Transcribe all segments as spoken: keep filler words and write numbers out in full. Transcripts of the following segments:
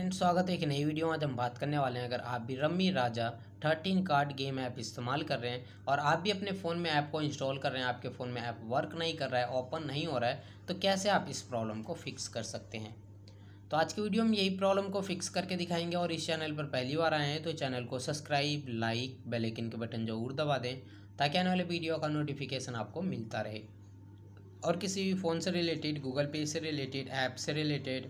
Friends, स्वागत है एक नई वीडियो में। आज हम बात करने वाले हैं, अगर आप भी rummy Raja thirteen card game app इस्तेमाल कर रहे हैं और आप भी अपने फ़ोन में ऐप को इंस्टॉल कर रहे हैं, आपके फ़ोन में ऐप वर्क नहीं कर रहा है, ओपन नहीं हो रहा है, तो कैसे आप इस प्रॉब्लम को फिक्स कर सकते हैं। तो आज की वीडियो में यही प्रॉब्लम को फिक्स करके दिखाएंगे। और इस चैनल पर पहली बार आए हैं तो चैनल को सब्सक्राइब, लाइक, बेल आइकन के बटन जरूर दबा दें ताकि आने वाले वीडियो का नोटिफिकेशन आपको मिलता रहे। और किसी भी फ़ोन से रिलेटेड, गूगल पे से रिलेटेड, ऐप से रिलेटेड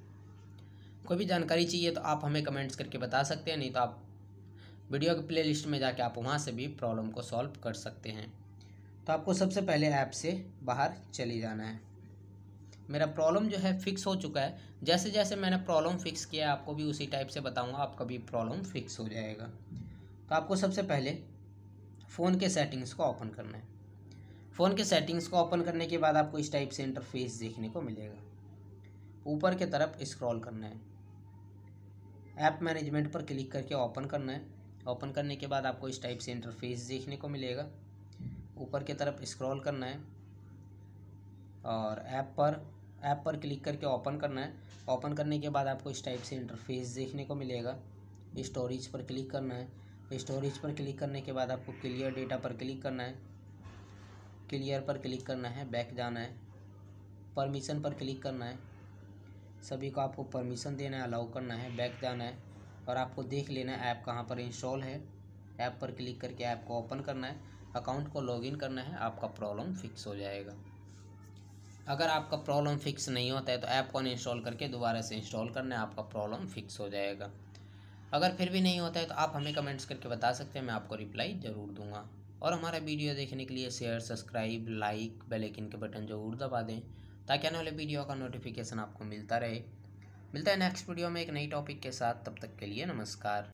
कोई भी जानकारी चाहिए तो आप हमें कमेंट्स करके बता सकते हैं, नहीं तो आप वीडियो के प्लेलिस्ट में जाके आप वहाँ से भी प्रॉब्लम को सॉल्व कर सकते हैं। तो आपको सबसे पहले ऐप से बाहर चले जाना है। मेरा प्रॉब्लम जो है फिक्स हो चुका है। जैसे जैसे मैंने प्रॉब्लम फिक्स किया आपको भी उसी टाइप से बताऊँगा, आपका भी प्रॉब्लम फिक्स हो जाएगा। तो आपको सबसे पहले फ़ोन के सेटिंग्स को ओपन करना है। फ़ोन के सेटिंग्स को ओपन करने के बाद आपको इस टाइप से इंटरफेस देखने को मिलेगा। ऊपर की तरफ स्क्रॉल करना है, ऐप मैनेजमेंट पर क्लिक करके ओपन करना है। ओपन करने के बाद आपको इस टाइप से इंटरफेस देखने को मिलेगा। ऊपर की तरफ स्क्रॉल करना है और ऐप पर ऐप पर क्लिक करके ओपन करना है। ओपन करने के बाद आपको इस टाइप से इंटरफेस देखने को मिलेगा। स्टोरेज पर क्लिक करना है। स्टोरेज पर क्लिक करने के बाद आपको क्लियर डेटा पर क्लिक करना है। क्लियर पर क्लिक करना है, बैक जाना है, परमिशन पर क्लिक करना है। सभी को आपको परमिशन देना है, अलाउ करना है, बैक जाना है और आपको देख लेना है ऐप कहाँ पर इंस्टॉल है। ऐप पर क्लिक करके ऐप को ओपन करना है, अकाउंट को लॉगिन करना है, आपका प्रॉब्लम फिक्स हो जाएगा। अगर आपका प्रॉब्लम फिक्स नहीं होता है तो ऐप को अनइंस्टॉल करके दोबारा से इंस्टॉल करना है, आपका प्रॉब्लम फिक्स हो जाएगा। अगर फिर भी नहीं होता है तो आप हमें कमेंट्स करके बता सकते हैं, मैं आपको रिप्लाई ज़रूर दूँगा। और हमारा वीडियो देखने के लिए share, subscribe, like, bell icon के बटन ज़रूर दबा दें ताकि आने वाले वीडियो का नोटिफिकेशन आपको मिलता रहे। मिलता है नेक्स्ट वीडियो में एक नई टॉपिक के साथ, तब तक के लिए नमस्कार।